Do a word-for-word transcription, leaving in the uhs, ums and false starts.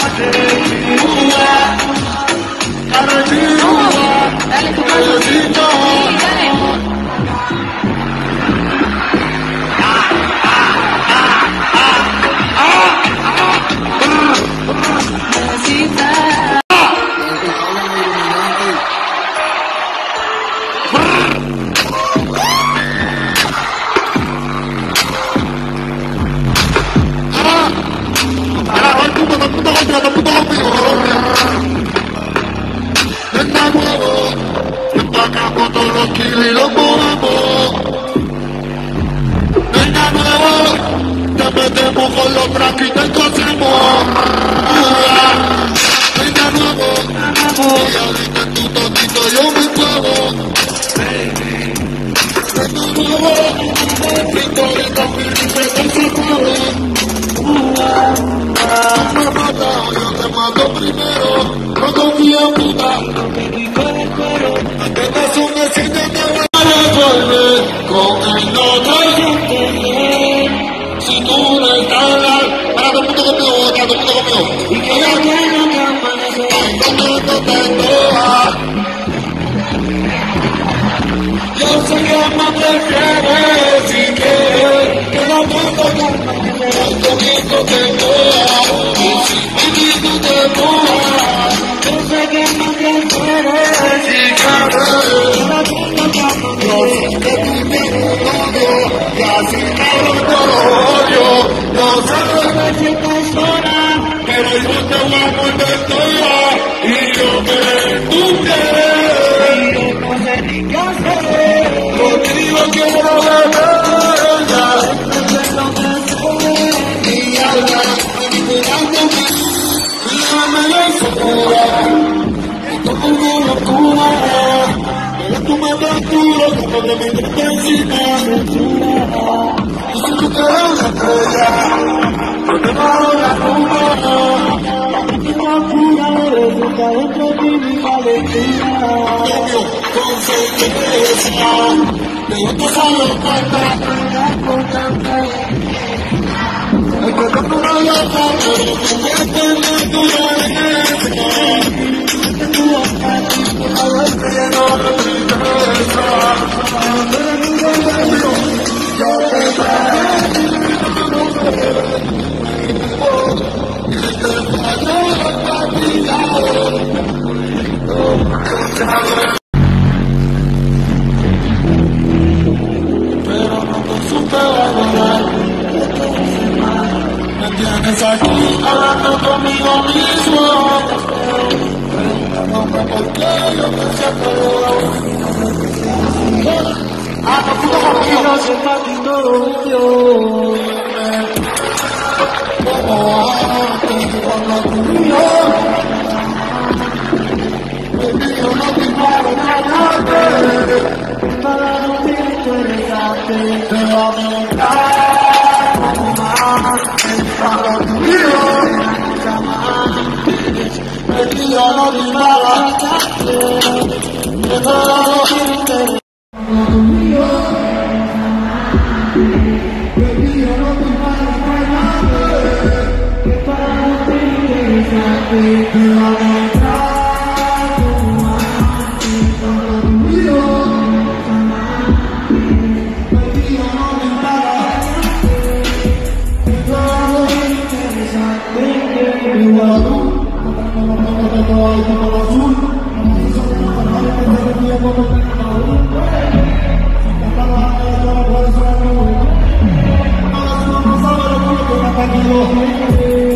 Y lo movemos. Venga nuevo, te metemos con los tracks y te cosemos. Venga nuevo, y ahorita en tu totito yo me clavo. Venga nuevo, pintorita, pintorita, que se mueve. Me mata, yo te mato primero. No confío en puta. Te das un besito y te voy a resolver. Con el otro si tú no estás, para todo el mundo conmigo, para todo el mundo conmigo. Y que ya quiero que amanece. No te antoja. Yo sé que me prefieres si quieres que no tengo que amanece. Un poquito te antoja. Y si mi tú te mojas. Yo sé que me prefieres si quieres. Yo sé que tú tienes un novio y así me lo odio. Yo sé que te sola, pero yo te voy a poner toda y yo me tú quieres. Y yo no sé ni qué hacer. Contigo quiero beberla. Desde lo que soy y habla cuidándome. Déjame la sola. Esto es una locura. Tú me torturas, tú me metes encima. Y si tú te das una estrella, yo te bajo la luna. Y la locura resulta dentro de mi alegría. Cambio con certeza, pero tú solo cuenta. Es que tú no lo sabes, pero tú me tienes tu alegría. Pero no te supe valorar. Me tienes aquí hablando conmigo mismo. ¿Por qué yo me siento? Ah, no pudo conmigo. No se está haciendo yo. Como antes cuando ocurrió. Baby, yo no te paro nadie. Para no te interesarte. Te va a preguntar como antes cuando ocurrió. Baby, yo no te paro nadie. Te va a interesarte. Thank you.